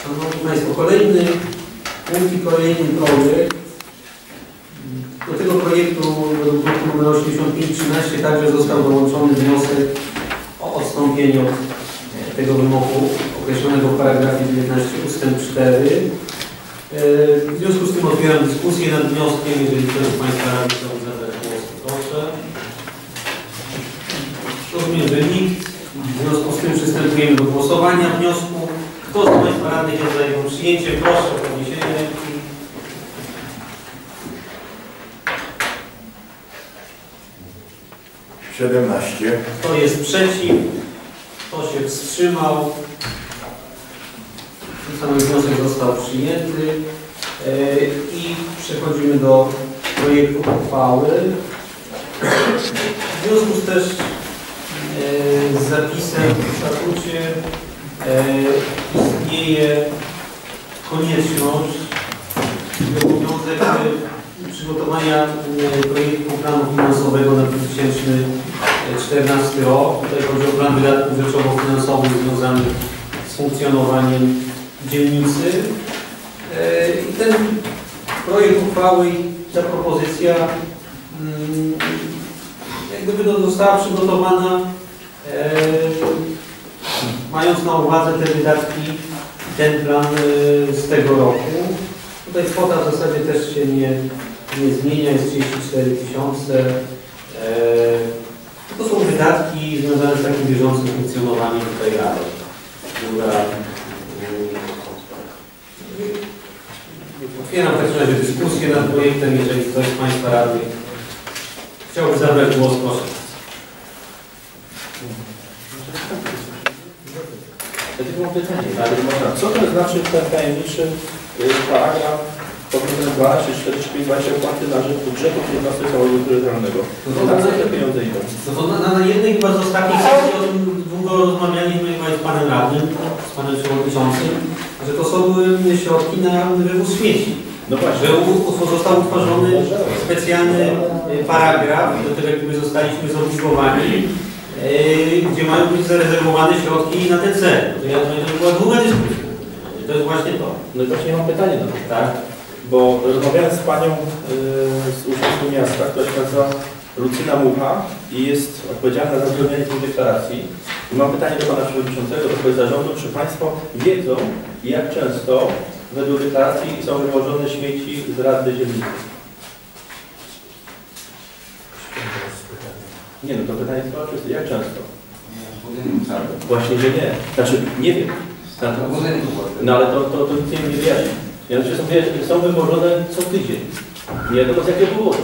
Szanowni Państwo, kolejny punkt i kolejny projekt. Do tego projektu nr 8513 także został dołączony wniosek o odstąpienie od tego wymogu określonego w paragrafie 19 ust. 4. W związku z tym otwieram dyskusję nad wnioskiem. Jeżeli ktoś z Państwa chce zabrać głos, proszę. Rozumiem, że nikt. W związku z tym przystępujemy do głosowania wniosku. Kto z Państwa radnych jest za jego przyjęciem? Proszę o podniesienie ręki. Kto jest przeciw? Kto się wstrzymał? Ten sam wniosek został przyjęty. I przechodzimy do projektu uchwały. W związku z też z zapisem w statucie istnieje konieczność i obowiązek przygotowania projektu planu finansowego na 2014 rok. Tutaj chodzi o plan wydatków rzeczowo-finansowych związanych z funkcjonowaniem dzielnicy. I ten projekt uchwały i ta propozycja jak gdyby została przygotowana mając na uwadze te wydatki, ten plan z tego roku. Tutaj kwota w zasadzie też się nie zmienia, jest 34 000. To są wydatki związane z takim bieżącym funkcjonowaniem tej rady, która otwieram w takim razie dyskusję nad projektem. Jeżeli ktoś z Państwa radnych chciałby zabrać głos, proszę. Mam pytanie, co to znaczy ten tajemniczy paragraf powiedzmy 12.45 opłaty na rzecz budżetu jednostek samorządu terytorialnego? Co te pieniądze idą? Na jednej chyba z ostatnich sesji o tym długo rozmawialiśmy z Panem Radnym, z Panem Przewodniczącym, że to są środki na wywóz śmieci. No właśnie. Że został utworzony specjalny paragraf, do tego jakby zostaliśmy zobligowani, gdzie mają być zarezerwowane środki na ten cel. To była długa dyskusja. To jest właśnie to. No i właśnie mam pytanie do tego. Tak? Bo rozmawiałem z panią z Urzędu Miasta, która się nazywa Lucyna Mucha i jest odpowiedzialna za wypełnianie tej deklaracji. I mam pytanie do pana przewodniczącego, do zarządu, czy państwo wiedzą, jak często według deklaracji są wywożone śmieci z rady dzielnicy? Nie, no to pytanie jest bardzo proste. Jak często? Właśnie, że nie. Znaczy, nie wiem. No ale to nic nie wyjaśni. Mianowicie są wywożone co tydzień. Nie wiadomo z jakiego powodu.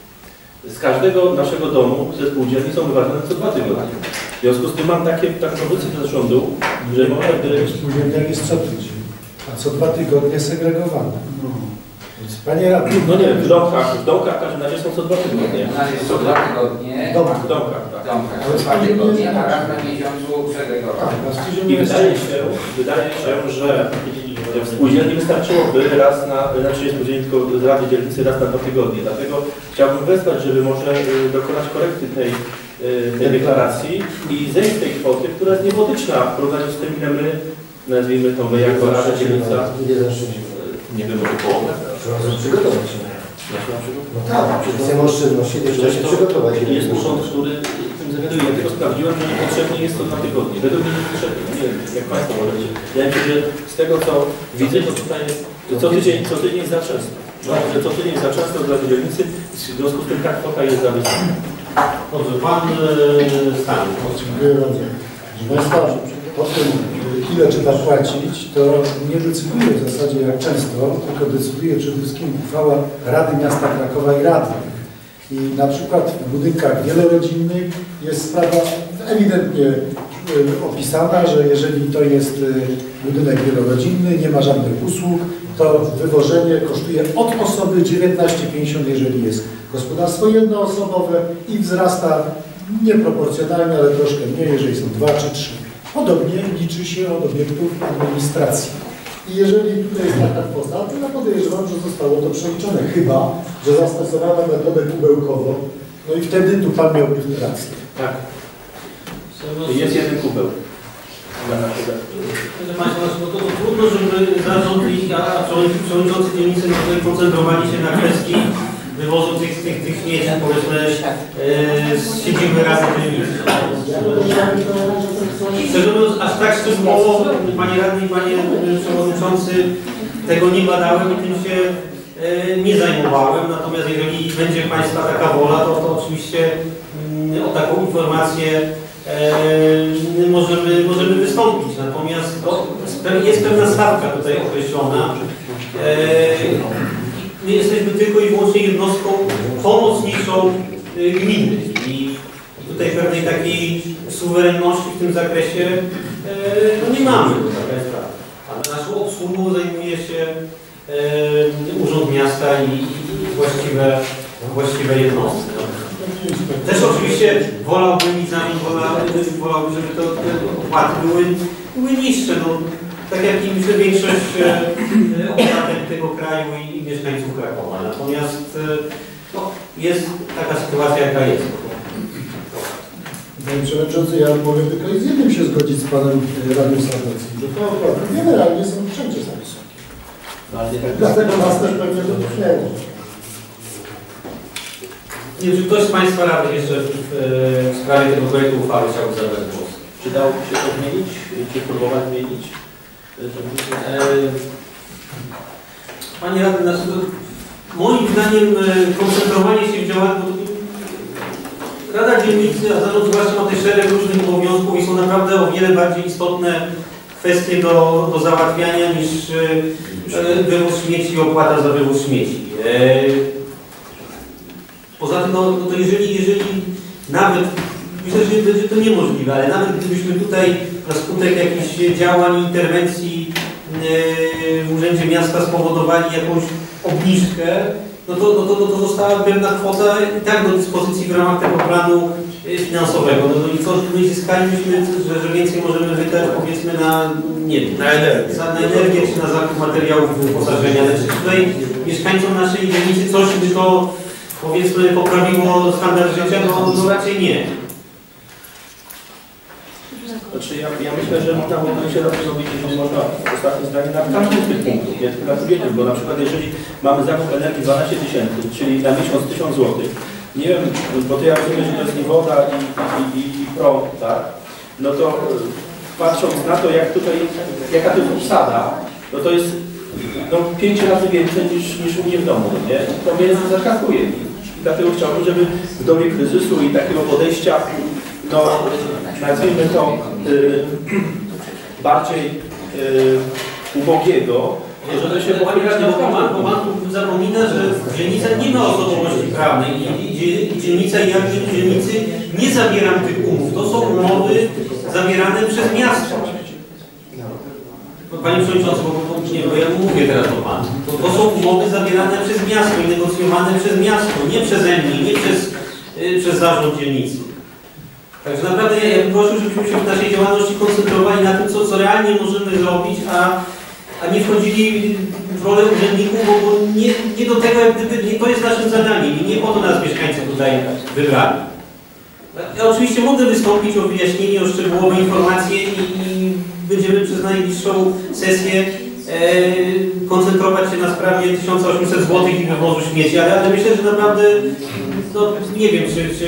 Z każdego naszego domu ze spółdzielni są wyważone co 2 tygodnie. W związku z tym mam taką propozycję do zarządu, że można by... Spółdzielniach jest co tydzień, a co 2 tygodnie segregowane. Więc panie radny... No nie wiem, w domkach w każdym razie są co 2 tygodnie. Co 2 tygodnie. W domkach, tak. Co 2 tygodnie, a raz na miesiącu segregowane. I wydaje się, że w spółdzielni wystarczyłoby raz na, znaczy spółdzielni tylko z Rady Dzielnicy raz na 2 tygodnie. Dlatego chciałbym wezwać, żeby może dokonać korekty tej deklaracji i zejść z tej kwoty, która jest niebotyczna w porównaniu z tym, ile my, nazwijmy to my jako Rada Dzielnica. Nie wiem, może połowę. Trzeba przygotować się. No tak, przy tej oszczędności trzeba się przygotować. Jest urząd, który tym zawiaduje. Ja tylko sprawdziłem, że niepotrzebnie jest to 2 tygodnie. Według mnie niepotrzebnie. Nie wiem, jak państwo możecie. Ja myślę, że z tego co widzę, to tutaj jest, że co tydzień jest za często. No, że co tydzień jest za często dla dzielnicy, w związku z tym ta kwota jest za wysoka. Dobrze, Pan Stan. Dziękuję bardzo. Proszę Państwa, o tym, ile trzeba płacić, to nie decyduje w zasadzie jak często, tylko decyduje przede wszystkim uchwała Rady Miasta Krakowa i radnych. I na przykład w budynkach wielorodzinnych jest sprawa ewidentnie opisana, że jeżeli to jest budynek wielorodzinny, nie ma żadnych usług, to wywożenie kosztuje od osoby 19,50, jeżeli jest gospodarstwo jednoosobowe i wzrasta nieproporcjonalnie, ale troszkę mniej, jeżeli są 2 czy 3. Podobnie liczy się od obiektów administracji. I jeżeli tutaj jest taka kwota, to ja podejrzewam, że zostało to przeliczone. Chyba, że zastosowano metodę kubełkową, no i wtedy tu Pan miałby rację. Tak. Jest jeden kubeł. Proszę Państwa, to trudno trudno, żeby zarząd a przewodniczący dzielnicy tutaj koncentrowali się na kwestii wywozu tych śmieci, powiedzmy, z siedziby Rady Dzielnicy. Szczerze mówiąc, aż tak szczegółowo, Panie Radny i Panie Przewodniczący, tego nie badałem i tym się nie zajmowałem, natomiast jeżeli będzie Państwa taka wola, to oczywiście o taką informację możemy wystąpić. Natomiast jest pewna stawka tutaj określona. My jesteśmy tylko i wyłącznie jednostką pomocniczą gminy i tutaj pewnej takiej suwerenności w tym zakresie nie mamy. Taka jest prawda. A naszą obsługą zajmuje się Urząd Miasta i właściwe jednostki. Też oczywiście wolałbym, żeby te opłaty były niższe. No, tak jak i myślę większość obywateli tego kraju i mieszkańców Krakowa. Natomiast no, jest taka sytuacja, jaka jest. Panie Przewodniczący, ja mogę tylko z jednym się zgodzić z Panem Radnym Sarneckim, że te opłaty generalnie są wszędzie za wysokie. Dlatego nas też pewnie to dotknęło. Nie wiem, czy ktoś z Państwa radnych jeszcze w sprawie tego projektu uchwały chciałby zabrać głos? Czy dałoby się to zmienić? Czy próbować zmienić? Panie Radny, znaczy, moim zdaniem koncentrowanie się w działaniu, Rada Dzielnicy, a zarząd zwłaszcza ma też szereg różnych obowiązków i są naprawdę o wiele bardziej istotne kwestie do załatwiania niż wywóz śmieci i opłata za wywóz śmieci. Poza tym, no to jeżeli nawet, myślę, że będzie to niemożliwe, ale nawet gdybyśmy tutaj na skutek jakichś działań, interwencji w Urzędzie Miasta spowodowali jakąś obniżkę, no to została pewna kwota i tak do dyspozycji w ramach tego planu finansowego. No i co my zyskalibyśmy, że więcej możemy wydać, powiedzmy, na, nie wiem, na energię czy na zakup materiałów wyposażenia. Znaczy tutaj mieszkańcom naszej dzielnicy coś by to, powiedzmy, poprawiło standard życia, no raczej nie. Znaczy ja myślę, że można byłoby się robić, jeżeli można ostatnie zdanie na każdy z tych punktów, nie tylko na drugiego, bo na przykład jeżeli mamy zakup energii 12 000, czyli na miesiąc 1000 zł, nie wiem, bo to ja rozumiem, że to jest i woda i prąd, tak? No to patrząc na to, jak tutaj, jaka to jest obsada, no to jest no, 5 razy więcej niż u mnie w domu, nie? To mnie zaskakuje i dlatego chciałbym, żeby w dobie kryzysu i takiego podejścia, no nazwijmy to bardziej ubogiego, żeby się Bo Pan tu zapomina, że dzielnica nie ma osobowości prawnej i dzielnica i ja w dzielnicy nie zabieram tych umów. To są umowy zawierane przez miasto. Panie Przewodniczący, bo ja mówię teraz do Pana. To są umowy zawierane przez miasto i negocjowane przez miasto, nie przeze mnie, nie przez zarząd dzielnicy. Także naprawdę ja bym prosił, żebyśmy się w naszej działalności koncentrowali na tym, co realnie możemy zrobić, a nie wchodzili w rolę urzędników, bo nie do tego, jak gdyby, nie to jest naszym zadaniem i nie po to nas mieszkańcy tutaj wybrali. Ja oczywiście mogę wystąpić o wyjaśnienie, o szczegółowe informacje i będziemy przez najbliższą sesję koncentrować się na sprawie 1800 zł i wywozu śmieci, ale myślę, że naprawdę, no nie wiem, czy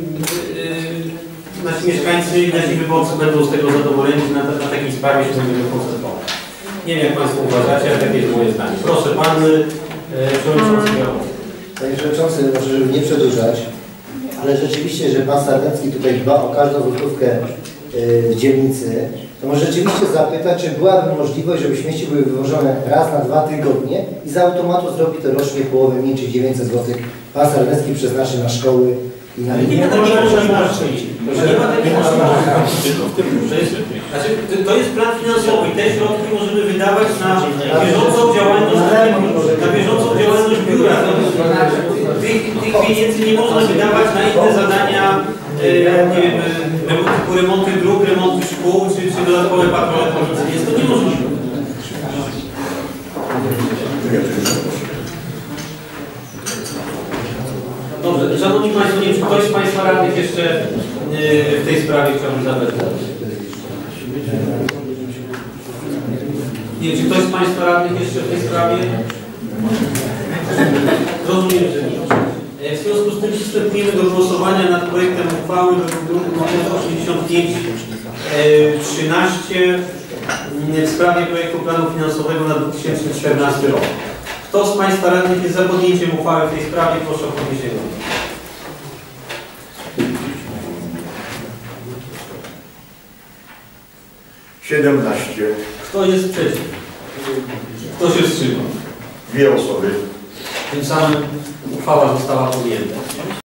nasi mieszkańcy i nasi wyborcy będą z tego zadowoleni, na takiej sprawie się będziemy koncentrować. Nie wiem, jak Państwo uważacie, ale takie jest moje zdanie. Proszę, Pan Przewodniczący. Panie Przewodniczący, może żeby nie przedłużać, ale rzeczywiście, że Pan Sarnecki tutaj dba o każdą złotówkę w dzielnicy, to może rzeczywiście zapytać, czy byłaby możliwość, żeby śmieci były wywożone raz na 2 tygodnie i z automatu zrobi to rocznie połowę mniej, czyli 900 zł. Pan Sarnecki przeznaczy na szkoły i na nie ma takiej możliwości. Nie ma takiej możliwości. To jest plan finansowy i te środki możemy wydawać na bieżącą działalność biura. Tych pieniędzy nie można wydawać na inne zadania, nie wiem, typu remonty dróg, remonty szkół, czy dodatkowe patrole policji. Jest to niemożliwe. Dobrze, Szanowni Państwo, nie wiem, czy ktoś z Państwa radnych jeszcze w tej sprawie chciałby zabrać głos. Nie, czy ktoś z Państwa radnych jeszcze w tej sprawie? Rozumiem, że nie. W związku z tym przystępujemy do głosowania nad projektem uchwały w druku nr 8513 w sprawie projektu planu finansowego na 2014 rok. Kto z Państwa radnych jest za podjęciem uchwały w tej sprawie? Proszę o podniesienie ręki. 17. Kto jest przeciw? Kto się wstrzymał? 2 osoby. Tym samym uchwała została podjęta.